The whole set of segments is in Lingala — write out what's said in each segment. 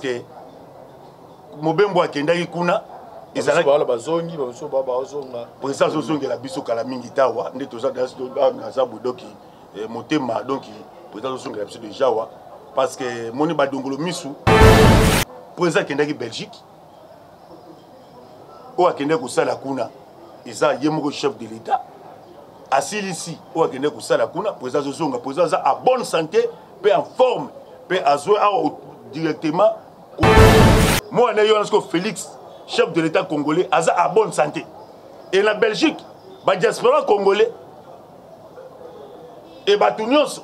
que Mobembo akendaki kuna ezalaki bala bazongi baso baba ozonga président zozongela biso kala mingi tawa nde toza naza bodoki motema donc président zozongela biso déjà wa parce que moni badongolo misu président akendaki Belgique o akendaki kosala kuna eza ye moko chef de l'état asilisi o akendaki kosala kuna président zozonga président aza à bonne santé pe en forme pe azwe directement moi na yo Félix chef de l'état congolais aza à bonne santé et la Belgique ba diaspora congolais et batu nyonso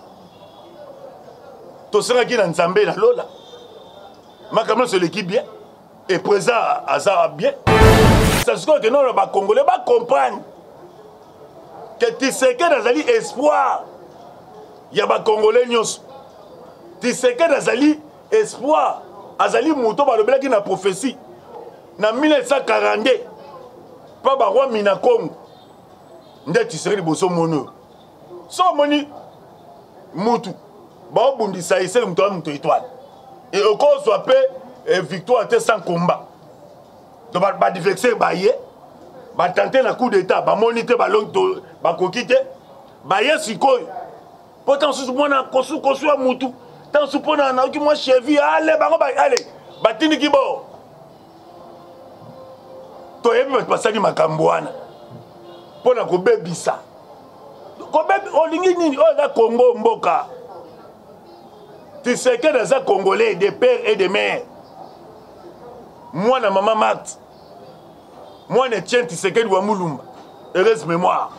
to sera ki na nzambe na lola makambo sur l'équipe bien et présent aza bien ça se que non ba congolais ba comprendre que tu sais que nazali espoir ya ba congolais nyonso tu sais que nazali espoir azali muto ba lobelaki na prophétie na 1942 pa ba roi Minakongo nde tiseri liboso mono so moni mutu ba obundisa iseli muto wa muto étoile et au cause soit pe victoire te sans combat donc ba divexer ba ye ba tenter na coup d'état ba moniter ba long ba kokite ba ye sikoyo pourtant sous mona kosu ya mutu tant supona na ki moi cheville allez bango ba allez ba tiniki bo to yebi basali makambo wana pona ko bebisa ko bebi olingi nini o la Congo mboka tu sais que les Congolais des pères et des mères moi na maman Marthe moi ne tiens tu sais que wa mulumba heureuse mémoire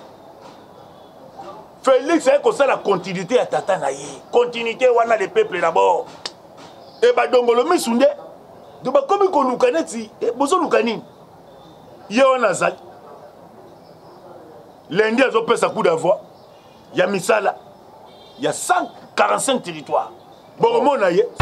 Félix c'est comme ça la continuité à tata na ye continuité wana les peuples d'abord et ba dongolo misunde de ba komi ko lukaneti e bozo lukani ye wana zali lundi azo pesa coup d'envoi ya misala ya 145 territoires bon na ye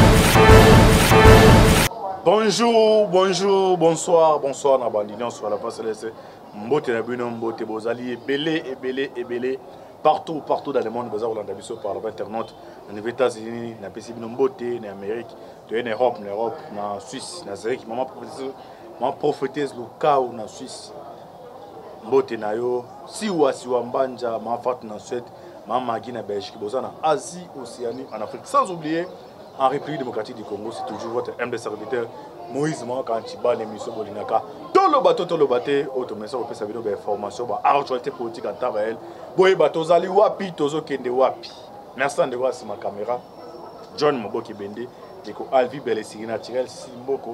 bonjour bonsoir na bandinion sur la place laissée mbote na bino mbote bozali ebele partout dans le monde bazar olanda biso par l'internet na États-Unis na pesi bino mbote na Amérique to en Europe na Suisse na Zurich maman prophétesse lokao na Suisse mbote na yo siwa mbanja ma fat na Suède ma magi na Belgique boza na Asie Océanie en Afrique sans oublier en République démocratique du Congo c'est toujours votre humble serviteur Moïse Kanchiba l'émission Bolinaka tout le bateau automation au pesa vidéo information ba actualité politique en temps réel boye bateau zali wapi tozo kende wapi merci de voir sur ma caméra John Moboki Bende deko Alvi Belesiri naturel Simboko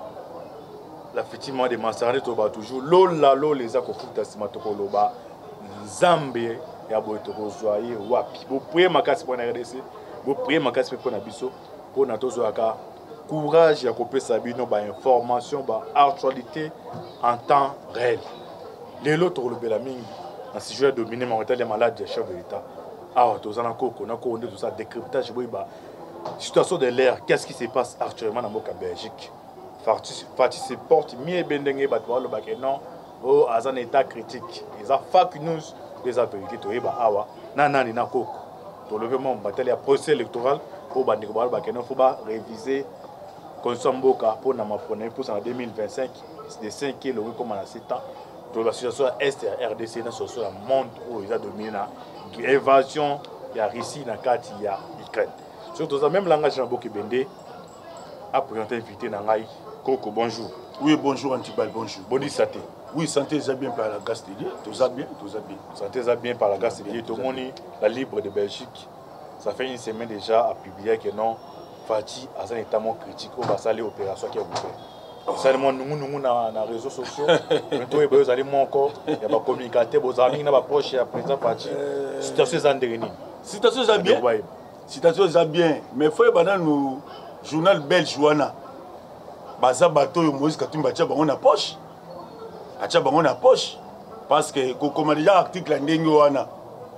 la effectivement de Massaré to ba toujours lola les akofuta simatoko loba Nzambe ya boye to zoyer wapi bo prier makasi pour na RDC bo prier makasi pour na biso pour na tozo aka courage à couper sa bino ba information ba actualité en temps réel les autres le belamingi na sujet dominé mental les malades des chefs de l'état to zana koko na ko tout ça décryptage boy ba situation de l'air qu'est-ce qui se passe actuellement dans la Belgique Fati se porte mieux bendenge ba to lo ba que non oh azan état critique les fake news les vérité to ba awa nani na koko to le vraiment bataille à procès électoral pour bandiko ba que non faut ba réviser Konsomboka pour ma première pour en 2025 c'est de 5 kg comme à 7 ans pour la situation est RDC dans ce la monde où ils a dominé la évasion il y a Russie dans carte il y a Ukraine surtout ça même langage na Boki Bende a présenté invité na ngai Koko bonjour oui bonjour Antibal bonjour boni santé oui santé ça bien par la Gastelie tout ça bien santé ça bien par la Gastelie tout le monde la libre de Belgique ça fait une semaine déjà à publier que non Fati a un état critique au bas les opérations qui a ouvert. Seulement nous na réseaux sociaux. Maintenant il y a des encore il y a pas communicateur vos amis n'a pas proche à présent Fati. Situation zandérini. Situation ça bien. Situation ça bien mais faut pendant nous journal belge wana. Baza bateau Moïse Katumba tia bango na poche. Atia bango na poche parce que comme déjà article ndenge wana.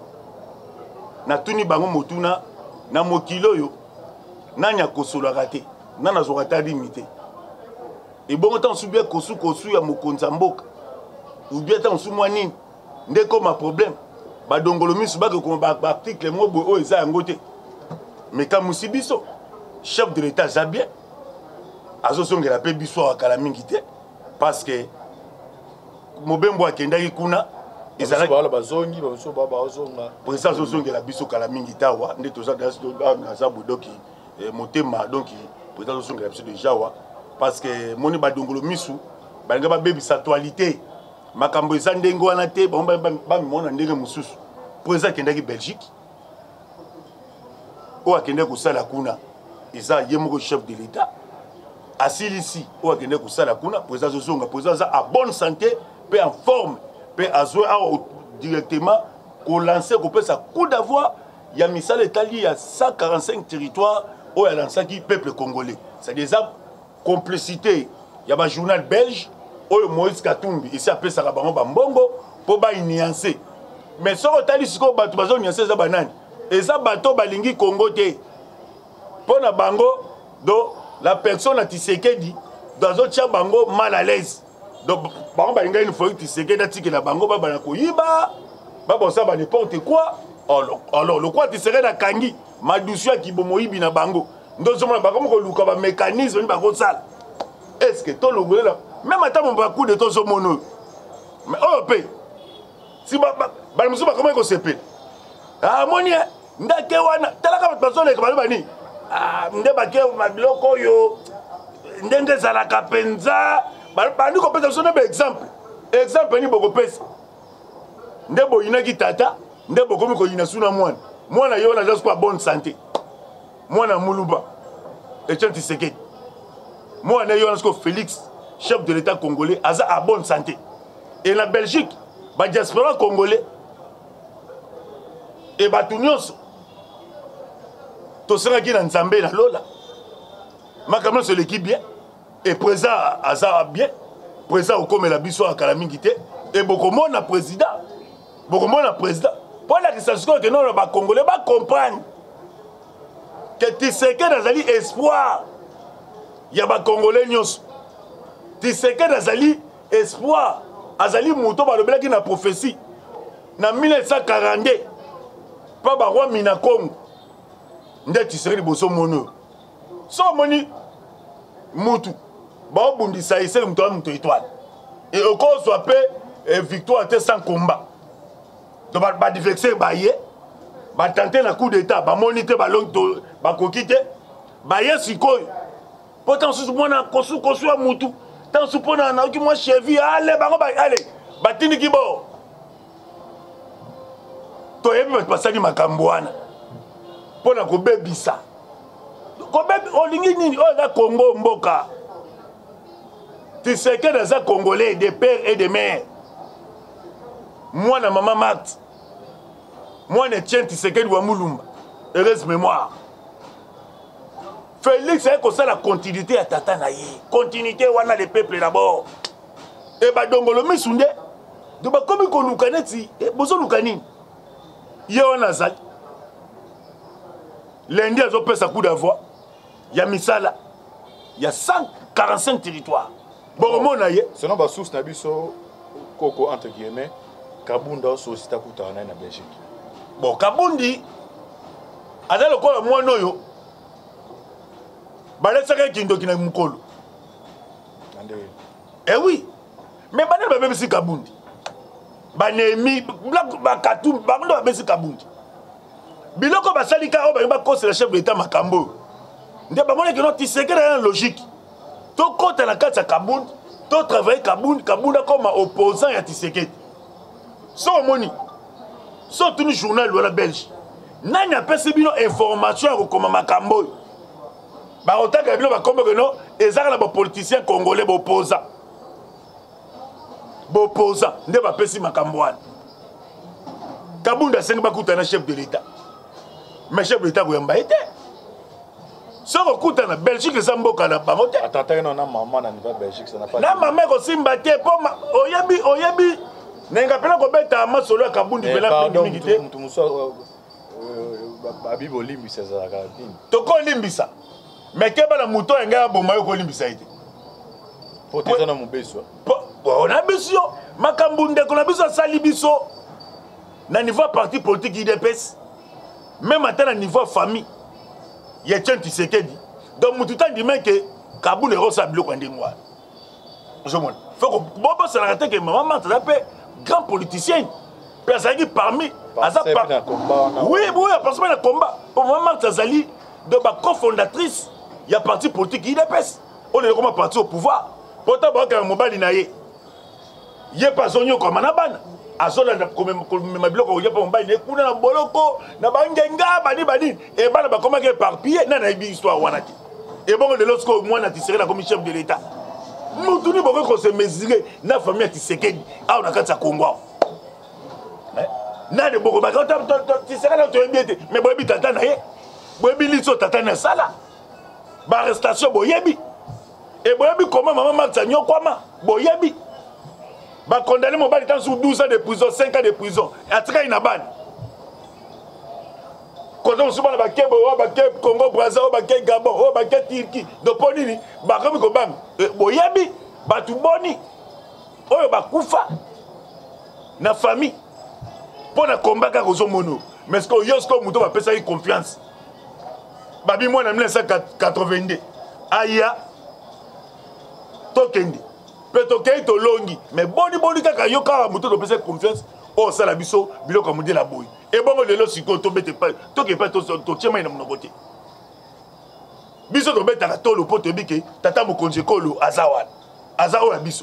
Na tuni bango motuna na mokilo yo. Nanya kosola raté nana zo rata limité et bon temps subia kosu ya mokonza mboka ou bien temps sou mwanini ndeko ma problème ba dongolo misu ba ko ba article mobo o eza ngote mais comme musibiso chef de l'état za bien azosongela pe biso akala mingi te parce que mobembo akendaki kuna ezalaki bala bazongi baso baba ozonga président azosongela biso kala mingi tawa nde toza naza bodoki motema donc président azosongela biso déjà wa parce que moni badongolo misu balinga babebisa actualité makambo eza ndenge wana te bamimona ndenge mosusu président akendaki Belgique oyo akendaki kosala kuna eza ye moko chef de l'état asilisi oyo akendaki kosala kuna président azozonga président aza à bonne santé mpe en forme mpe azwi awa directement kolanse kopesa coup d'avoir ya misala etali ya 145 territoire oyo alansaki peuple congolais c'est déjà complicité ya bajournal belge oyo Moïse Katumbi esi apesaka bango bambongo mpo bainiance mais soko otali sikoyo bato bazoniance eza banani eza bato balingi Congo te mpo na bango do la personne ya Tshisekedi azotia bango mal à l'aise donc bango balinga une fois Tshisekedi atikela bango babana koyiba babosa ba n'importe quoi alors le quoi Tshisekedi akangi madusu ya kibomoyibi na bango ndozomona bango koluka ba mécanisme ni bango sala est-ce que to longolela même ata mon coup de to zomono mais oh pe si ba musu ba comment ko sepe ah moni ndake wana talaka bato bazoleka balobani ah nde bake mabiloko yo ndenge zalaka penza bandi kopesa biso nebe exemple ni bokopesa nde boyinaki tata nde bokomi koyina suna mwana yo na just kwa bonne santé mwana muluba Etienne Tshisekedi mwana yo na Félix chef de l'état congolais aza à bonne santé et la Belgique ba diaspora congolais et batu nyonso tosengaki na nzambe na lola makambo nyonso eleki bien et président aza bien président okomela biso akala mingi te et bokomona président mpo lakisa sikoyo ke nono bacongolais bacomprendre ke Tshisekedi azali espoir ya bacongolais nyonso Tshisekedi azali espoir azali moto balobelaki na prophétie na 1942 pa baroi mina Congo nde Tshisekedi boso mono so moni mutu baobundisa esele moto wa moto étoile et okozwa pe victoire te sans combat donc badiflexe baye batante na coup d'état bamoni te balongi bakoki te baye sikoyo mpo ntango susu mwana kosu ya mutu ntango susu mpona naoki mwa chevi ale bango ale batindiki bo toyebi bato basali makambo wana mpona kobebisa olingi nini oyo eza Congo mboka Tshisekedi aza congolais de père et de mère mwana mama Marthe mwana Etienne Tshisekedi wa Mulumba heureuse mémoire Félix aye kosala continuité ya tata na ye continuité wana le peuple d'abord e badongolo misu nde do bakomi koluka neti bozoluka nini ye wana azali lundi azopesa coup d'avoir ya misala ya 145 territoires bokomona ye sinon basource na biso koko entre guillemets Kabunda aussi takutana na Belgique bon Kabundi aza lokola mwana oyo balesaka kindoki na mukolo eh oui mais banani babebisi Kabundi banemi bakatum bango babebisi Kabundi biloko basalika oyo balingi bakosela chef de l'état makambo nde bamonaki no Tshisekedi na logique tokota na kati ya Kabundi to travailler Kabundi comme opposant ya Tshisekedi so omoni so tuni journal wana belge nani apesi bino information ya kokoma makambo oyo bakotaka bino bakombeke no ezaka na bapoliticien congolais bopoza nde bapesi makambo wana Kabundi asengi bakutana chef de l'état mais chef de l'état koyamba ete soko okutana Belgique eza mboka na bango te atataki na mama na niveau Belgique ça n'a pas na mama ekosimba te mpo oyebi nenga pena kobeta masolo ya Kabundi pena mingi te mutu muso babi bolimbisa ezalaka nini tokolimbisa mais keba na moto enga ya boma yo kolimbisa ete po teza na mobeso na biso makambo ndeko na biso asali biso na niveau parti politique IDPS même ata na niveau famille ya Etienne Tshisekedi donc mutu tandima ke Kaboul est rose à bloc en démois. Je m'en. Faut que Bobo ça l'arrête que maman Marthe l'appelle grand politicien. Personne qui parmi. Oui, oui, parce que le combat. Pour maman Marthe Zali, de ma cofondatrice, il y a parti politique qui dépêche. On est comment parti au pouvoir. Pourtant, il y a un mobile naïe. Il n'y a pas de comme un aban. Azola comme ma bloc, il y a pas mobile naïe. Kuna na boloko, na bangenga, bani. Et ben, comment éparpillé, n'a pas histoire wanati. Et bon, de l'autre côté, moi, tu serais comme chef de l'État. Nous, tous les gens qui se mesurent, na famille qui se kène, ah, on a qu'à Congo. Na de beaucoup, tu serais là, tu es bien, mais bon, tu t'attends, bon, tu t'attends, ça là. Arrestation, boyebi. Et boyebi, comment maman Marthe Sagnon, comment boyebi. Bah, condamné mon bal sous 12 ans de prison, 5 ans de prison. Et à train, il n'a pas. Quand on se parle de Congo, Brazza, Gabon, Turquie, de Ponini, bah, comme Kobam, boyebi, bah, tout boni. Oh, bah, Koufa. Na famille. Pour la combat, car aux mono. Mais ce que Yosko Mouton va faire confiance. Babi, moi, en 1982. Aya. Tokendi. Petoke to longi. Mais boni kaka yoka Mouton va faire confiance. Oh, ça la biso, bilo comme dit la bouille. Et bon, le lot, si tu bête pas, tu pas ton tien, mais mon côté. Biso to bête à tolo pour te biquer, tata mo konje kolo, Azawan. Azawa biso.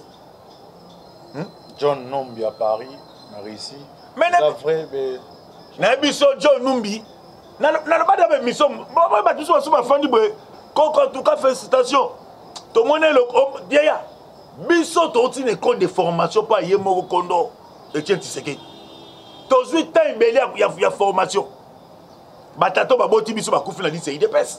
John Numbi à Paris, a réussi. Mais na biso John Numbi. Na pas de mission. Bon, bah tout ça sur ma famille quand en tout cas félicitations. Tout le monde est le dia. Biso to une école de formation pas yemo kondo. Et tiens tu sais que. To 8 ans il y a formation. Batato ba boti biso ba kufi na lycée IDPS.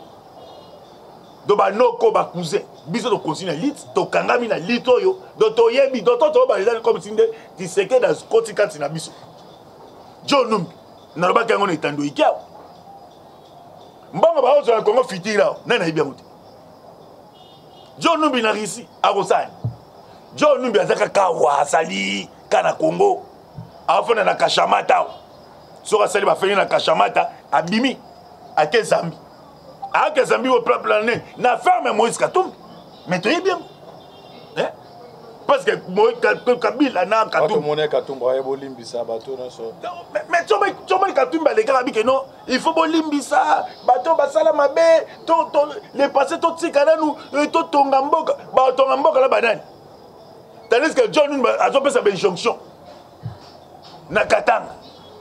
Do ba noko ba cousin. Biso to continue lit to kangami na lito yo. Do to yebi do to ba les comme si tu sais que dans côté quand na biso. John Numbi. Na ba kango na itando ikia. Mbanga ba ozo na Congo fitira. Nana ibia muti. John Numbi na risi akosani. John Numbi azaka kawa sali kana Congo. Afona na Kashamata. Soka sali ba fenya na Kashamata abimi ake Zambi. Ake Zambi au plan plané na ferme Moïse Katumbi. Mais tu es bien. Hein? Parce que Moïse Kabila na Katumbi. Mon Katumbi a bolimbisa bateau na so. Mais tu vois Katumbi les gars que non, il faut bolimbisa bateau basala mabe, les passés tout tikana nous tout tongamboka, ba tongamboka la banane. Tandis que John a fait sa injonction. Na Katanga.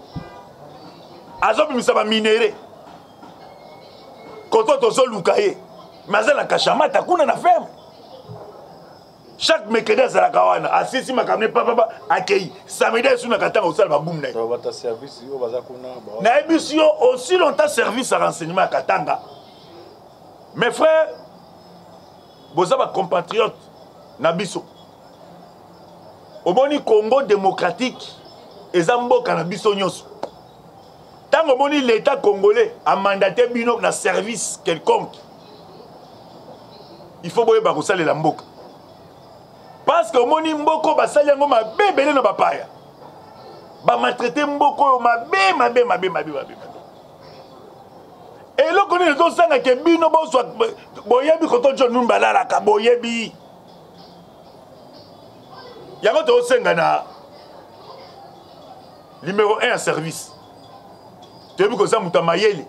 Azo bimisa ba minéré. Quand on se lukaye, mais na Kashamata kuna na ferme. Chaque mercredi à la Kawana, assisi ma camionne papa accueilli. Samedi sur na Katanga au salba boum na. Votre service yo baza kuna. Na émission aussi longtemps service à renseignement à Katanga. Mes frères, vous avez compatriotes na biso. Au moni Congo démocratique, et Zamboka na biso nyos. Tant au moni l'État congolais a mandaté bino na service quelconque. Il faut boyer bakosale la mboka. Parce que moni mboko basali yango mabe belé na bapaya. Ba maltraiter mboko mabe. Et là qu'on est dans ça que bino bo soit boyebi koto John Numbi la ka boyebi. Yango to senga na numéro 1 à service. Tu as vu que ça muta mayele.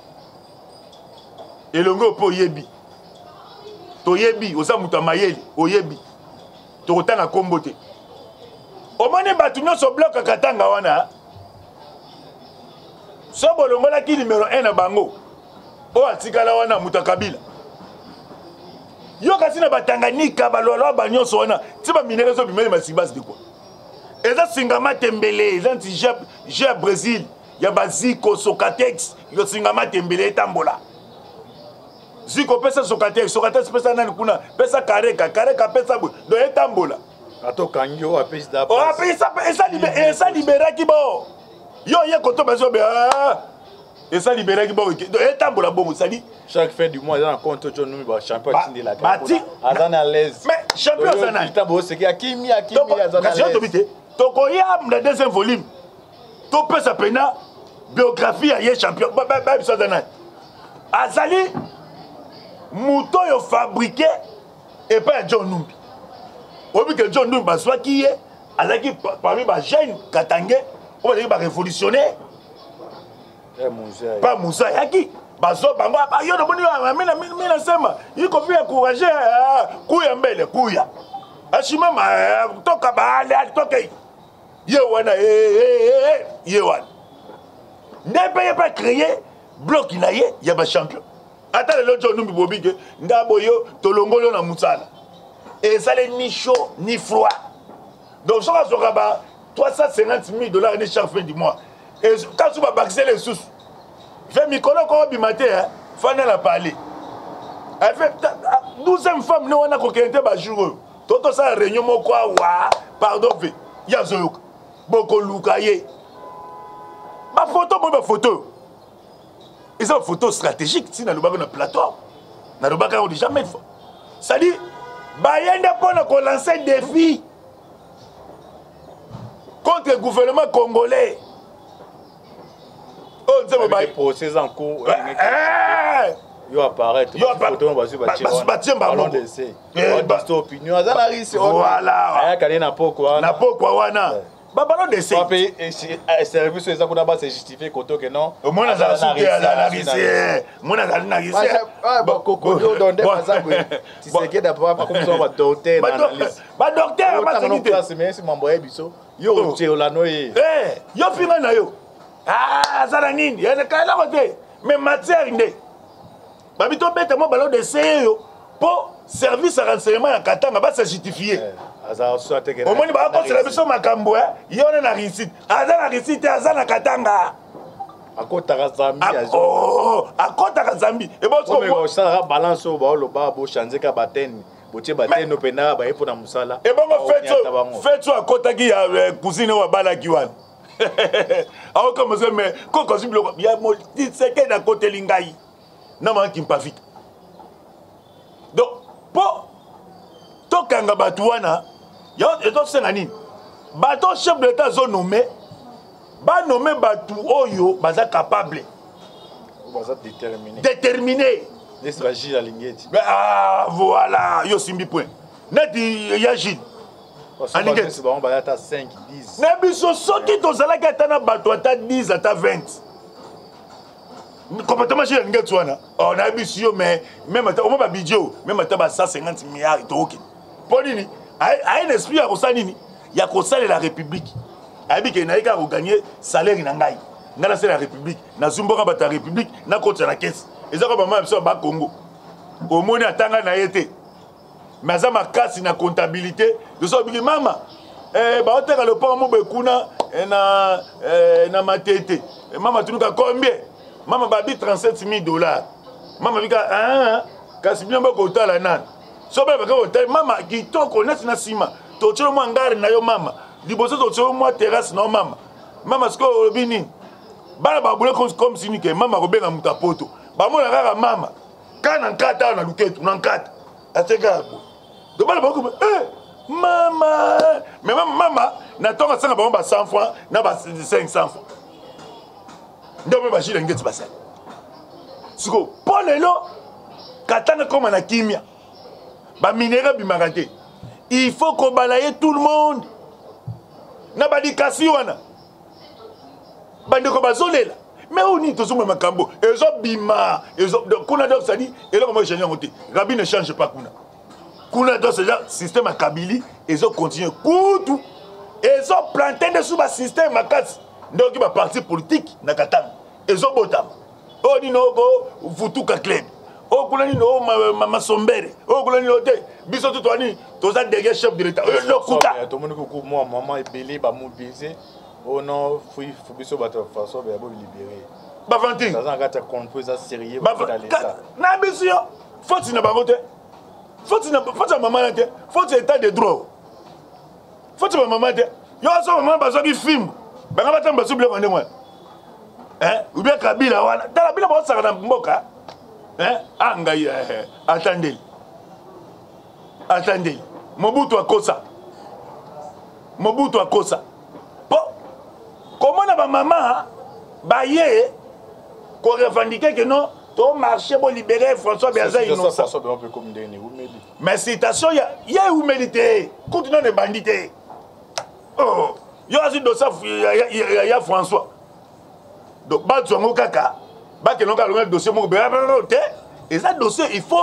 Et le ngo po yebi. To yebi oza muta mayele, oyebi. To kotanga kombote. Omone batu nyonso bloc Katanga wana. So bolongola ki numéro 1 na bango. O atikala wana muta Kabila. Yo kasi na Batanganyika balolo ba nyonso wana. Ti ba minere zo bimeli masibas de quoi. Eza Singama Tembele, eza nti je Brésil, ya baziko Sokatex, yo Singama Tembele etambola. Ziko pesa Sokatex pesa nani kuna, pesa Kareka pesa bu, do etambola. Ato kanyo apesi da. Oh apesa esa liberaki bo. Yo ye koto bazo be esa liberaki bo, do etambola bongo sali. Chaque fin du mois, il y a un compte John Numbi champion de la Bati. Azana à l'aise. Mais champion Azana. Il t'a bossé qui Akimi Azana à l'aise. Tokoya le deuxième volume. To pesa pena biographie à ye champion. Azali moto yo fabriqué et pas John Numbi. Obi que John Numbi soit qui est alaki parmi ba jeune Katangé, on va dire ba révolutionnaire. Pas Moussa yaki. Bazo bango ba yo no boni mina sema. Yiko via encourager kuya mbele kuya. Ashima ma toka ba ale toka. Ye wana ye wana. Ne paye pas créer bloc na ye ya ba champion. Ata le John Numbi bobi que ndabo yo tolongolo na musala. Et ça n'est ni chaud ni froid. Donc ça va se rabattre 350 000 $ chaque fin du mois. Et quand tu vas baxer les sous, fait Mikolo comme bimaté, Fana l'a parlé. Elle fait 12e femme, nous on a coquinté bajou. Toto ça réunion mo quoi wa pardon fait. Ya zoyok. Boko lukaye. Ma photo. Ils ont une photo stratégique si na lobaka na plateau. Na lobaka on dit jamais de fois. Ça dit bayende pour lancer un défi contre le gouvernement congolais. Oh, c'est le procès en cours. Il apparaît. Voilà. Ballon d'essai. Service les akuna ba se justifier koto que non. Au moins ça sauté à la risée. Moi na na risée. Ba kokolo donde mazabu. Tu sais que d'abord pas comme ça va docteur analyse. Ba docteur ba sécurité. Mais si mamboye biso. Yo tio la noye. Yo pinga na yo. Ah ça la nini. Ya ka la côté. Mais matière ndé. Ba bito bête mo ballon d'essai yo. Pour service à renseignement à Katanga ba se justifier. Au moins, il va avoir la mission Makambo. Il y a une réussite. Azana réussite, Azana Katanga. À côté de Zambi. À côté de Zambi. Et bon, ça balance au bas, le bas, changer ka baten. Botier baten, no pena, ba pour na musala. Et bon, faites ça à côté qui a cousine ou bala kiwan. Alors comme ça, mais quand il y a mon petit secret à côté Lingaï. Non, mais qui me pas vite. Donc, pour Tokanga Batouana. Et donc, c'est nani. Bateau chef de l'État sont nommés. Ba nommé Batou Oyo, baza capable. Baza déterminé. Déterminé. Laisse agir la lignée. Ah, voilà. Yo simbi point. Net yagit. Aninget. C'est bon, baza 5, 10. Nebiso soki tozala katana batou ata 10 ata 20. Complètement chez l'Inget Swana. On a bisio, mais même au moins Bidjo, même à 150 milliards de OK. Ponini. A un esprit à Rosanini, il y a Kosal la République. Abi que naïka a gagné salaire nangai. Ngala c'est la République. Na Zumboka bata République, na compte la caisse. Et ça comme maman sur ba Congo. Au moins atanga na été. Mais ça ma casse na comptabilité. De ça bigi mama. Ba oteka le pont mo bekuna na matete. Mama tunuka combien? Mama babi 37 000 $. Mama bika kasi bien ba ko tala nan. Sobe baka hotel mama kitoko neti na sima tochelo mwa ngari na yo mama liboso tochelo mwa terrasse na mama mama siko olobini bana babule comme si ni ke mama kobenga mutapoto bamona kaka mama kana nkata na luketu na nkata ateka do bana bako mama mais mama na tonga sanga ba 100 francs na ba 500 francs ndobe ba jile ngeti basala siko polelo katana koma na kimia. Ba minéraux bimarate. Il faut qu'on balaye tout le monde. Na badikasi wana. Bandeko bazolela. Mais on y tous ma makambo. Ezo bima, ezo kuna donc ça dit et là comment changer côté. Rabi ne change pas kuna. Kuna donc c'est système à Kabili, ezo continue kutu. Ezo planter dessous ba système makasi. Donc il va parti politique na Katanga. Ezo botam. Oh ni no go futuka club. Oh, Koulani, no, ma sombere. Oh, Koulani, no, biso tout ani, toza derrière chef de l'État. Le Kouta. Tout le monde coucou, moi, maman est belé, ba mobilisé. Oh non, faut biso ba façon, ba bo libérer. Ba vanti. Ça en gata compris ça sérieux ba dans l'État. Na biso, faut tu na ba voter. Faut tu maman là, faut tu état de droit. Faut tu maman là. Yo so maman ba so ki film. Ba ngaba tamba so bile kwande moi. Ou bien Kabila wana. Tala bila ba sa na mboka. Angaï, attendez. Attendez. Mobutu akosa. Mobutu akosa. Bon. Comment na ba maman ba yé ko revendiquer que non to marché pour libérer François Béaza innocent. Mais citation il y a humilité. Continue de banditer. Oh, il y a aussi dossier il y a François. Donc ba zongo kaka, ba que l'on a le dossier mon et ça dossier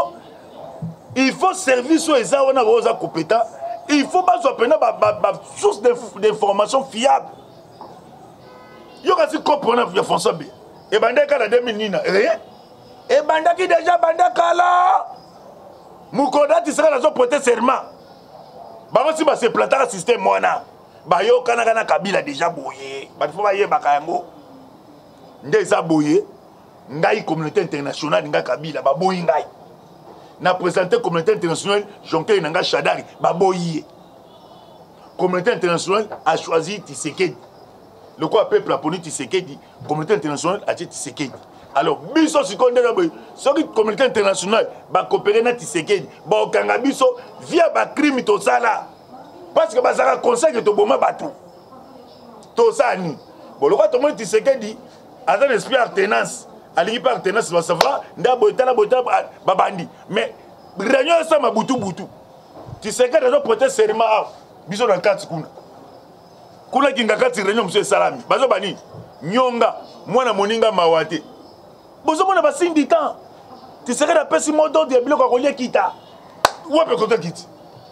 il faut servir sur les on a rosa compétent. Il faut pas soit prendre source d'information fiable. Il y a aussi comprendre François B. Et bandaka la 2000 rien. Et bandaki déjà bandaka là. Mukoda tu seras dans prêter serment. Ba si ba se planter système mona. Ba yo kana Kabila déjà boyé. Ba faut ba yeba kango. Ndeza boyé. Ngai communauté internationale nga Kabila ba boyi ngai. Na présenté communauté internationale Jonker Nanga Chadari ba boyi. Communauté internationale a choisi Tshisekedi. Le quoi peuple a poni Tshisekedi, communauté internationale a dit Tshisekedi. Alors, biso sikonde na boy, so ki communauté internationale ba coopérer na Tshisekedi, ba okanga biso via ba crime to sala. Parce que ba saka conseil to boma batou. To sani. Bon, le quoi to moni Tshisekedi a un esprit alternance. Alingi par alternance va savoir nda boitala ba bandi. Mais réunion ça ma butu. Tshisekedi doit prêter serment biso dans 4 kuna. Kuna kinga kati réunion monsieur Salami bazo bani nyonga mwana moninga mawate bozo mona ba syndicat tu serais la pesi modo de bloc ko kita wape ko kiti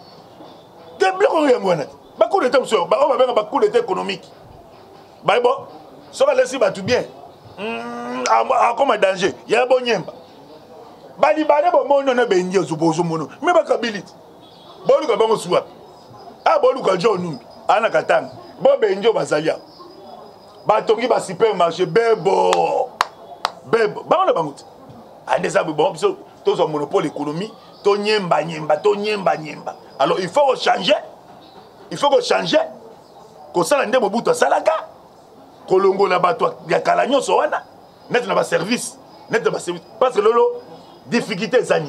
de bloc ko ngwana ba coup d'état monsieur ba on va ba coup d'état économique ba bon so ba laisser ba tout bien a comme danger ya bon nyemba ba libane bo mono na benje zubozo mono me ba kability bolu ka bango suwa bolu ka jonu ana katanga bon benjo bazalia batongi ba supermarché bebo ba on bangout andeza bon so to so monopole économie to nyemba alors il faut changer ko sala ndemo buto salaka ko longola bato ya kala nyoso wana net na ba service parce que lolo difficulté zani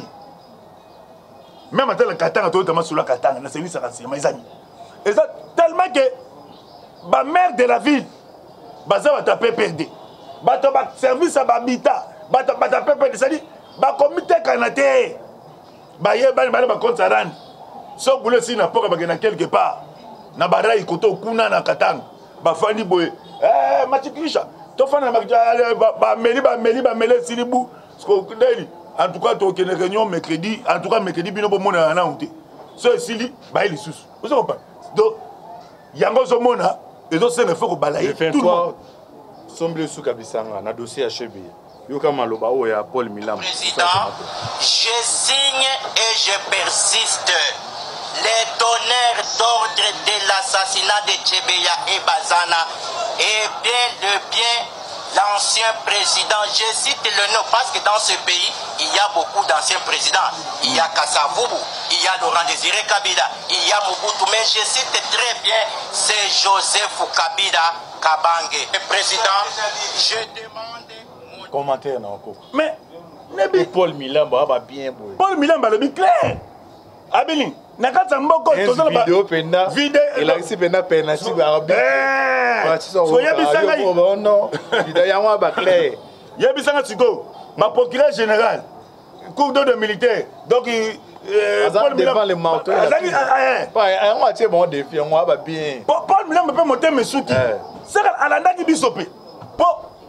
même à tel katanga to tama sula katanga na service à renseignement zani et ça tellement que ba maire de la ville baza bata PPD bato ba service à babita bata PPD c'est-à-dire ba comité canadien ba ye ba compte rand so boule si na poka ba na quelque part na barai koto kuna na katanga ba fandi boye matikisha to fana ba meli silibu sko ndeli en tout cas to kene réunion mercredi en tout cas mercredi bino bo mona na honte so sili ba ili susu vous comprenez donc yango zo mona et donc c'est le faut que balayer tout le monde semble sous kabisanga na dossier HB yoka maloba o ya Paul Milam président je signe et je persiste les donneurs d'ordre de l'assassinat de Tchebeya et Bazana et bien l'ancien président, je cite le nom parce que dans ce pays, il y a beaucoup d'anciens présidents. Il y a Kasavubu, il y a Laurent Désiré Kabila, il y a Mobutu, mais je cite très bien, c'est Joseph Kabila Kabange. Le président, je demande... Commentaire encore. Mais, Paul Milam, bah bien beau. Paul Milam, bah le clair. Abelin, nakata mboko tozala ba vidéo penda vidéo ela isi penda pena si ba bi soya bisanga non vidéo yango ba clair ya bisanga siko ma procureur général cour de militaire donc Paul Milam devant les marteaux pas yango atie bon défi yango ba bien Paul Milam peut monter mes souti c'est alanda ki bisope po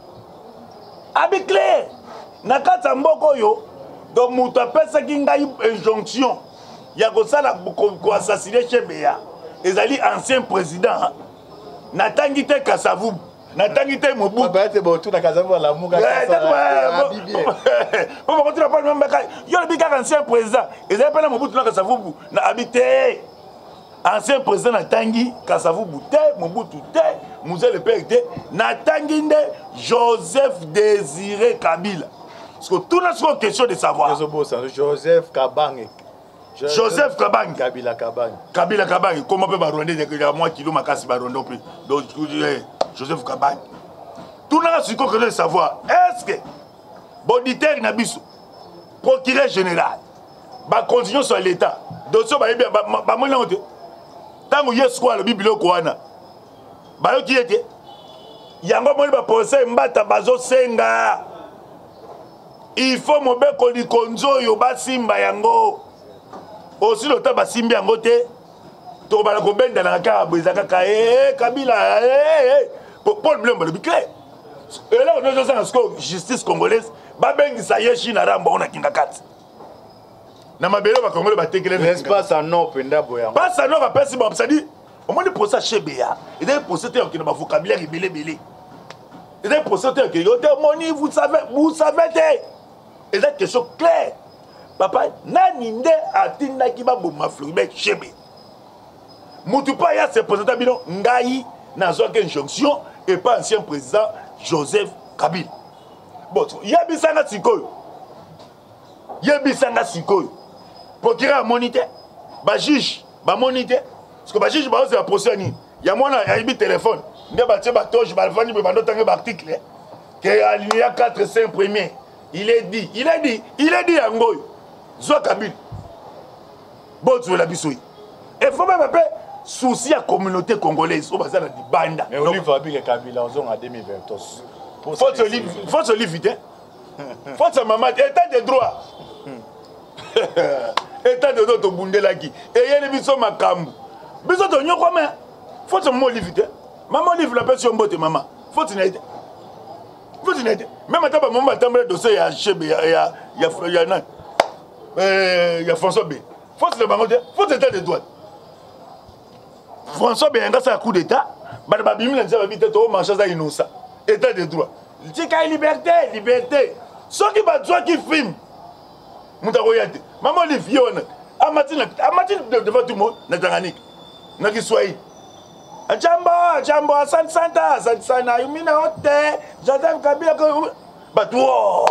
abi clair nakata mboko yo donc muto apesa ki ngai injonction il y a comme ça pour assassiner Chebeya. Ils allaient ancien président. Natangi te Kasavubu. Natangi te Mobutu. Bah c'est bon tout na Kasavubu la muga. Pour continuer pas même baka. Yo le bika ancien président. Ils allaient pas Mobutu na Kasavubu. Na habité. Ancien président Natangi Kasavubu te Mobutu te Moussa le père te Natangi de Joseph Désiré Kabila. Parce que tout notre question de savoir. Joseph Kabange. Joseph Kabange. Kabila Kabange. Comment peut Baronde il y a moins kilo makasi Baronde plus. Donc Joseph Kabange. Tout le monde ce qu'on veut savoir. Est-ce que Boniteur Nabiso, procureur général, va continuer sur l'État. Donc ça va bien. Bah moi là on dit. Tant que yes quoi le biblio koana. Bah qui était. Yango moi va procès mbata bazo senga. il faut mobeko likonzo yo basimba yango aussi lota basimbi yango te to bala ko benda na ka bweza kaka Kabila Paul Blum le clair et là on a ça en justice congolaise ba bengi sa yeshi na ramba on a kinga kati na mabelo ba congolais ba tekele l'espace en non penda boya pas ça non va passer bon ça dit au moins pour ça chez BA et des procédures qui na ba vocabulaire belé et des procédures qui moni vous savez et c'est question claire papa nani nde atinda ki ba boma Floribert Chebe mutu pa ya se président bino ngai na zo ke injonction et pas ancien président Joseph Kabila bon yebisanga sikoyo procureur moniteur ba juge ba moniteur parce que ba juge ba ose procès ni ya mona ya ibi téléphone nde ba tie ba toje ba vani ba ndo tanga ba article que alinéa 4 premier il est dit yango zo Kabila bon tu la biso et faut même appeler souci à communauté congolaise au bazar di banda mais Olive Abike Kabila en 2020 faut se livrer faut se maman état de droit état de droit to bundelaki et yeli biso makambu biso to nyoko mais faut se mo livrer maman livre la personne mbote maman faut n'aider même ataba maman tambre dossier ya Chebe ya François B faut se bango faut état de droit François Benga ça coup d'état ba bimi na nzaba bité to marché ça innocent état de droit tika liberté ceux qui ba toi qui film muta koyate maman Olivier on amati devant tout le monde na Tanganyika na Kiswahili Jambo Santa Yumina Hote Joseph Kabila ba toi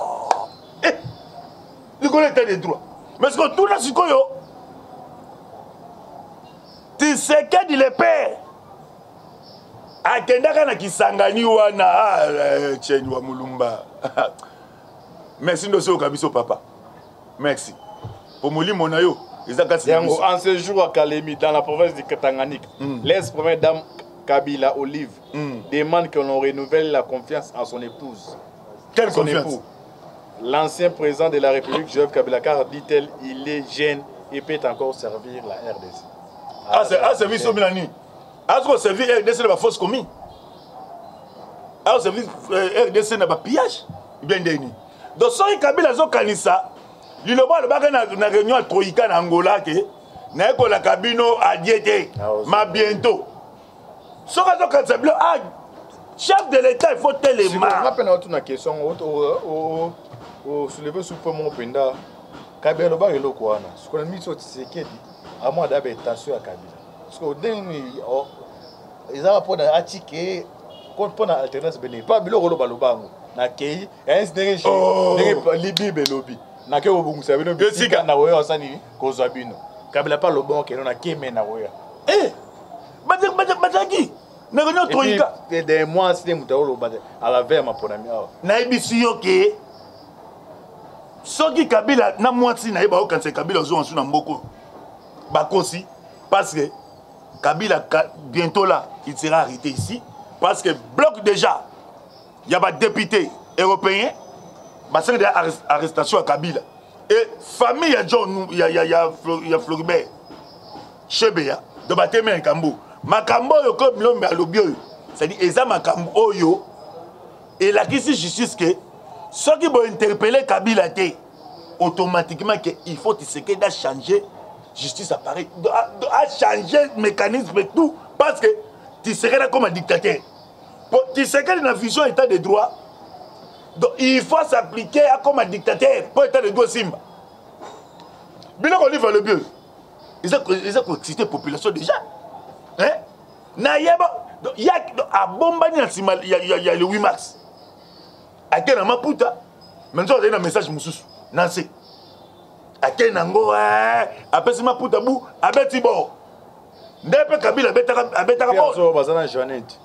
il connaît état de droit mais ce que tout na sikoyo Tshisekedi le père akendaka na kisangani wana cheni wa mulumba merci ndoso okabiso papa merci pour molimo na yo yango en ce jour à Kalemi dans la province de Tanganyika l'ex-première dame Kabila Olive demande que l'on renouvelle la confiance en son épouse. Quelle confiance? L'ancien président de la République Joseph Kabila, car dit-elle, il est jeune et peut encore servir la RDC. Service au Milani. Est-ce que service RDC n'a pas fausse commis? Alors service RDC n'a pas pillage? Bien déni. Donc si Kabila zo kanisa, il le baga na réunion à Troïka na Angola que na ko la cabino a diété. Ma bientôt. Si on kanisa chef de l'État il faut téléma. Si on rappelle une question au soulever sous mon penda Kabila ba elo ko ana. Ce qu'on a mis sur Tshisekedi à moi d'avoir attention à Kabila. Parce que dernier ils ont pour attiquer pour na alternance béné pas bilo rolo balobango na kei SDG libi belobi na ke obungusa bino bisika na woyo osani kozwa bino Kabila pas lobon ke na keme na woyo bataki na réunion Troïka des mois c'est mutalo bate à la veille ma ponami na ibisi yo ke soki Kabila na mwati na yeba okanse Kabila zo ensu na mboko bakosi parce que Kabila bientôt là il sera arrêté ici parce que bloque déjà il y a des députés européens parce que des arrestations à Kabila et famille ya John il y a Floribert Chebeya de bateme en Kambo makambo yo comme l'homme à lobby c'est-à-dire eza makambo oyo et la justice que ceux qui vont interpeller Kabila automatiquement que il faut Tshisekedi de changer justice apparaît à changer le mécanisme et tout parce que Tshisekedi comme un dictateur pour Tshisekedi dans la vision état de droit donc il faut s'appliquer comme un dictateur pour état de droit simba bien qu'on livre le mieux ils ont excité la population déjà hein na yeba il y a à bombani il y a le 8 mars à quel Maputa maintenant on a un message mususu Nancy à quel nango après Maputa bou abeti bo ndepe Kabila abetaka bo so bazana Jeannette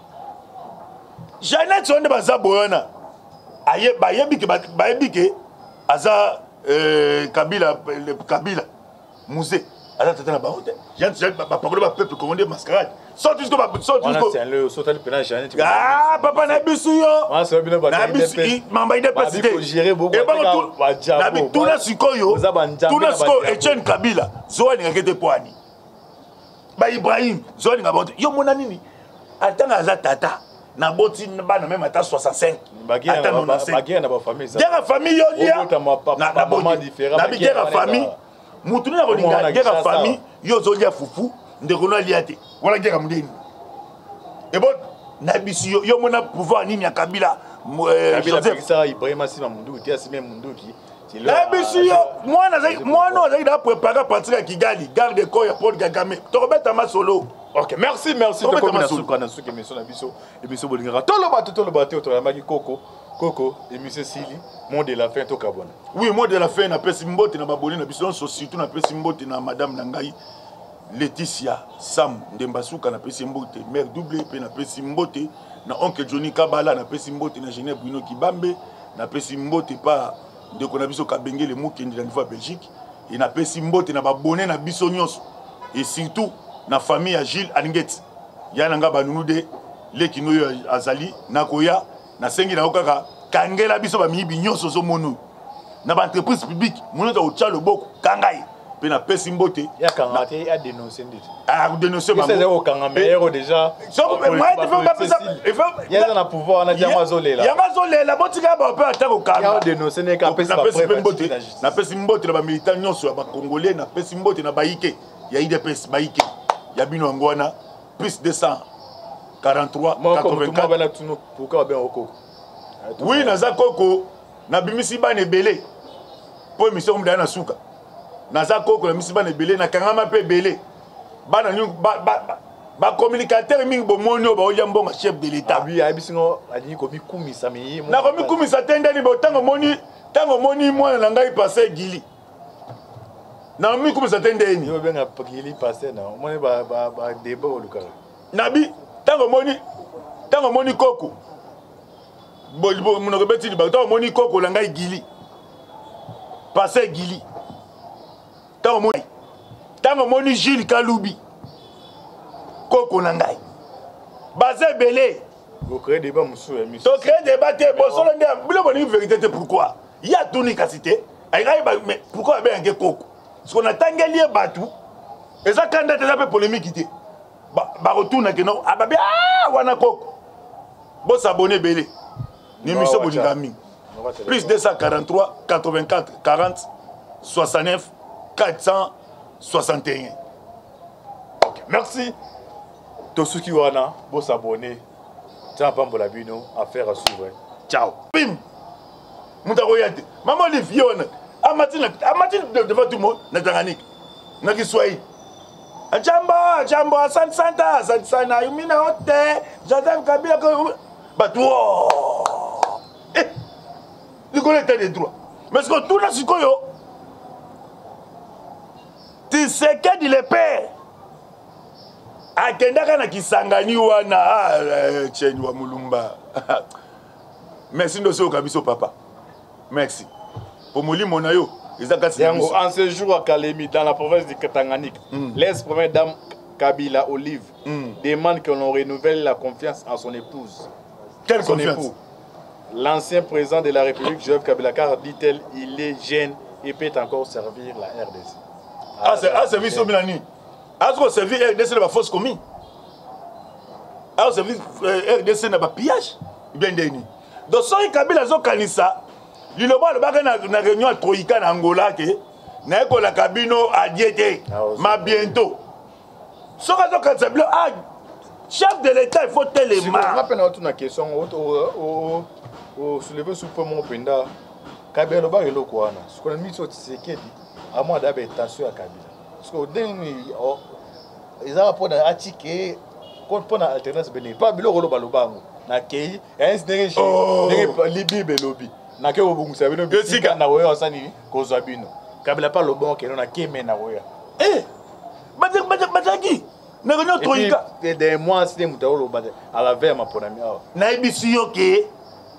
on ne baza boyana aye bayebi ke aza Kabila musée Attends, tata na bango te. J'ai parlé de peuple congolais mascarade. Sorti jusqu'au c'est le sautal pénal Jeanne. Ah, papa na bisu yo. Ah, c'est bien na bisu mamba ide pasité. Et bon na bi tuna sikoyo. Tuna sikoyo Etienne Kabila. Zoani ngakete poani. Ba Ibrahim, Zoani ngabonte. Yo mona nini? Atanga za tata. Na boti bana même ata 65. Ata na ba famille ça. Guerre famille yo lia. Na maman différent. Na bi guerre famille. Mutuni na bolinga guerre famille yo zo lia fufu ndeko na lia te. Wala guerre mundeni. Et bon na bisu yo mona pouvoir nini ya Kabila. Kabila ça Ibrahim Sima Mundu ti asime Mundu ki. Na bisu yo moi no azali da préparer partir à Kigali, garde corps ya Paul Kagame. To robeta masolo. Ok, merci. To comme na suka na suka émission na biso. Émission bolinga. Tolo bato to la maki Coco, émission Sili, mot de la fin to kabona. Oui, mot de la fin na pesi mbote na baboli na biso surtout na pesi mbote na madame Nangai Laetitia Sam Ndembasuka na pesi mbote, mère double pe na pesi mbote na oncle Johnny Kabala na pesi mbote na Genève Bruno Kibambe na pesi mbote pa de ko na biso Kabengele Mukendi na niveau Belgique et na pesi mbote na babone na biso nyonso et surtout na famille ya Gilles Alingeti yana nga banunu de lekino yo azali nakoya na sengi na okaka kangela biso ba mibi nyonso zo monu na ba entreprise publique mono ta ocha loboko kangai pe na pesi mbote ya kangate ya dénoncer ndit ah dénoncer ba c'est au kangamero déjà so moi tu fais pas ça il faut il y a na pouvoir na diama zolela ya mazolela botika ba pe atako kanga ya dénoncer ne ka pesi mbote na pesi mbote ba militant nyonso ba congolais na pesi mbote na baike ya IDPS baike ya bino ngwana plus 243 84 pourquoi bien au Coco oui naza Coco na bimisi bana ebele po émission mudana na suka naza Coco na bimisi bana ebele na kangama pe ebele bana nyu ba communicateur mingi bomoni ba oya mbonga chef de l'état oui abisingo ali ko bikumisa mi na ko bikumisa tendani bo tango moni mwana na ngai passé gili na mi kumisa tendani yo benga gili passé na moni ba débat o lukara nabi tango moni Coco bo munoko beti ba tango moni Coco la ngai gili passé gili tango moni Gilles Kaloubi Coco na ngai bazé belé vous créez débat monsieur to créer débat te bo solo ndia bilo boni vérité te pourquoi il y a tout ni kasité mais pourquoi ben nge Coco parce qu'on a tangeli batou et ça candidat est un peu polémique té ba retourne que non ah babé ah wana Coco bo s'abonner belé ni mission boningami plus 243 84 40 69 461. Ok, merci. Tosuki wana, bo s'abonner. Tiens pambola bino, affaire à suivre. Ciao. Bim. Mutakoyate. Maman les Fiona. Amatine devant tout le monde. Natanganik. Nakiswai. Ajambo, Santa, Yumina Hote, Joseph Kabila. Batou. Eh. Les collecteurs des droits. Mais ce que tout là, c'est quoi yo? Tu sais que dit le père. Akendaka na kisangani wana chenyi wa mulumba. Merci ndoso kabiso papa. Merci. Pour molimo na yo, Yango, en ce jour à Kalemi, dans la province de Tanganyika, l'ex-première dame Kabila Olive demande que l'on renouvelle la confiance en son épouse. Quelle confiance? L'ancien président de la République, Joseph Kabila, car dit-elle, il est jeune et peut encore servir la RDC. Ah, service au Milani. Ah, ce qu'on servir RDC n'a pas fausse commis. Ah, service RDC n'a pas pillage. Bien déni. Donc, si Kabila a kanisa, il a une réunion à Troïka en Angola, n'a pas la cabino à diété. Mais bientôt. Si on a chef de l'État, il faut tellement. Je rappelle une question. Au soulevé sous mon penda, Kabila a dit quoi? Ce qu'on a mis sur Tshisekedi, à moi d'avoir attention à Kabila. Parce qu'au dernier, ils ont rapport à Atike, contre pour l'alternance béné. Pas bilo rolo balobango. Na kei, un snéré libi belobi. Na kei obungu sabino bisika na woya osani kozabino. Kabila pas le bon que na keme na woya. Eh, bataki. Na réunion Troïka. Des mois si des moutao à la veille ma ponami. Na ibisi yoke.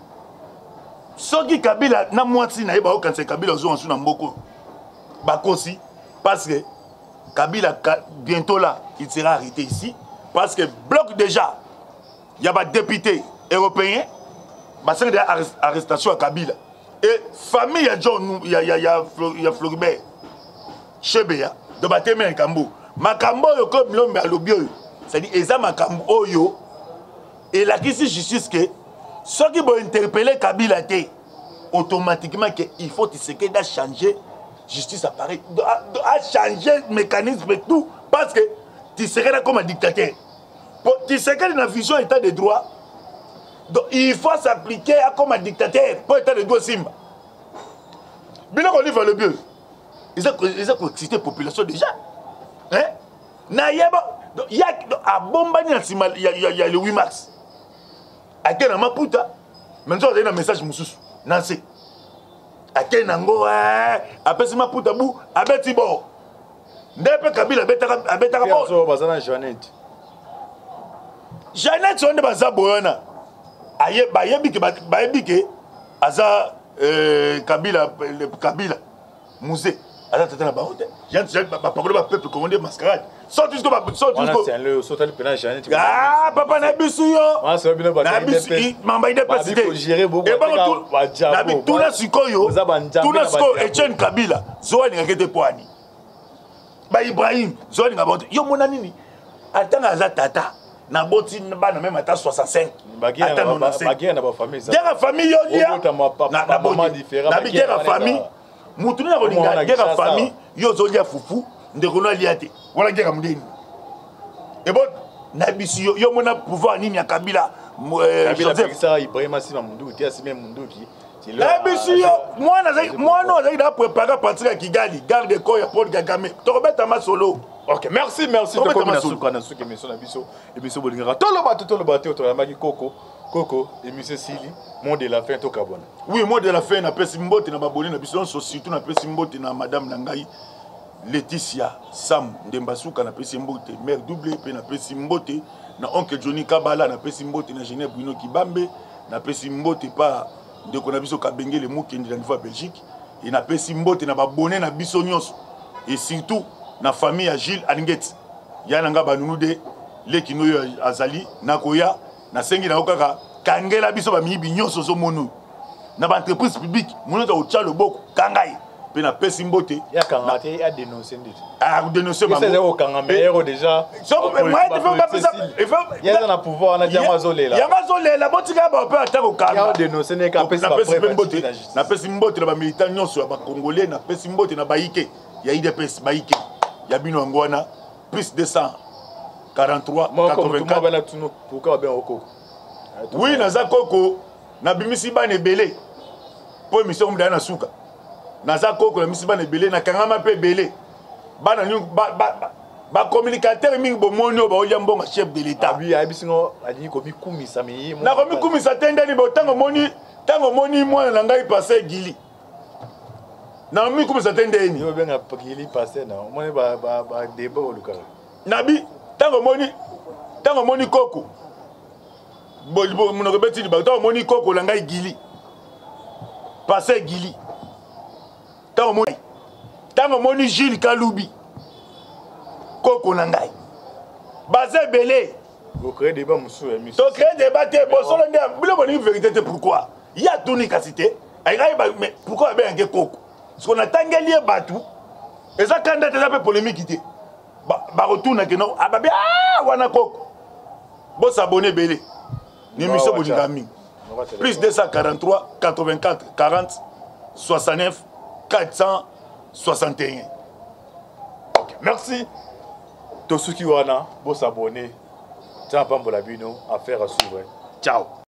Soki Kabila na mwati na yeba okanse Kabila zo ansu na mboko. Bakosi parce que Kabila, bientôt là, il sera arrêté ici. Parce que bloque déjà, il y a des députés européens, il y a des arrestations à Kabila. Et famille, il y a Floribert, Chebea, de Bateme et Kambo. Makambo, comme l'homme à l'obio, c'est-à-dire, Eza Makambo, Oyo, et la justice que ceux qui vont interpeller Kabila, automatiquement, il faut que changer justice apparaît, à changer le mécanisme et tout, parce que tu serais là comme un dictateur. Tu sais qu'il y a une vision état de droit, donc il faut s'appliquer comme un dictateur pour état de droit Simba. Bien qu'on livre le mieux, ils ont excité la population déjà. Hein? Il y a à Bombani, il y a le 8 mars. À quel moment puta, maintenant il y a un message moussous, Nancy. Ake nango apesi maputa bu abeti bo ndepe Kabila abetaka bo so bazana Jeannette sonde baza boyana bayebi ke aza Kabila musée aza tata na ba hotel Jeannette ba parole ba peuple congolais mascarade sorti jusqu'au c'est le sautal pénal Jeannette papa na bisu yo na bisu mamba ide pasité et ba tout na sikoyo Etienne Kabila zoani ngakete poani ba Ibrahim zoani ngabot yo mona nini atanga aza tata na boti bana même ata 65 bagia na ba famille ça guerre famille yo lia na maman différent na guerre famille mutu na kolinga guerre famille yo zolia fufu ndeko na liate wala guerre mudeni et bon na bisu yo mona pouvoir nini ya Kabila Joseph ça Ibrahim Asima Mundu ti Asima Mundu ki na bisu yo moi azali da préparer partir à Kigali garde corps ya Paul Kagame to robeta masolo. Ok, merci de comme na souka na souka émission na biso émission bolingara tolo bato to yamaki Coco émission Sili mot de la fin to kabona. Oui, mot de la fin na pesi mbote na baboli na biso surtout na pesi mbote na madame Nangai Laetitia Sam Ndembasuka na pesi mbote mère double pe na pesi mbote na oncle Johnny Kabala na pesi mbote na Genève Bruno Kibambe na pesi mbote pa de ko na biso Kabengele Mukendi na niveau Belgique et na pesi mbote na babone na biso nyonso et surtout na famille à Gilles Alingeti yananga banunu de lekino azali nakoya na sengi na okaka kangela biso ba mibi nyonso zo monu na ba entreprise publique monu ta ocha loboko kangai pe na pesi mbote ya kangate a dénoncer ndit dénoncer ba c'est kangame héros déjà so moi il faut ya na pouvoir na diamo azolela ya mazolela botika ba pe atako kanga ya dénoncer ne ka pesi mbote na pesi mbote na ba militant nyonso ya ba congolais na pesi mbote na baike ya IDPS baike ya bino ngwana plus 243 84 pourquoi ben oko oui naza koko na bimisi bana ebele po émission mudana na suka naza koko na bimisi bana ebele na kangama pe ebele bana nyu ba communicateur mingi bomonio ba olia mbonga chef de l'état oui abisingo ani ko bikumisa mi na ko bikumisa tendani bo tango moni mwana na ngai passé gili na mi kumisa tendeni yo benga gili passé na moni ba débat oluka nabi tango moni koko bo munoko betini ba tango moni koko la ngai gili passé gili tango moni Gilles Kaloubi koko na ngai bazé belé vous créez débat musu émission to créer débat te bo solo ndé bilo boni vérité pourquoi il y a tout ni cité mais pourquoi ben nge koko parce qu'on a tangeli batou et ça candidat est un peu polémiqueité ba retourne que non ah babé wana koko bo s'abonner belé l'émission Bolingami plus 243 84 40 69 461. Ok, merci. Tosuki wana bo s'abonner. Tiens, Bambola Bino, affaire à suivre. Ciao.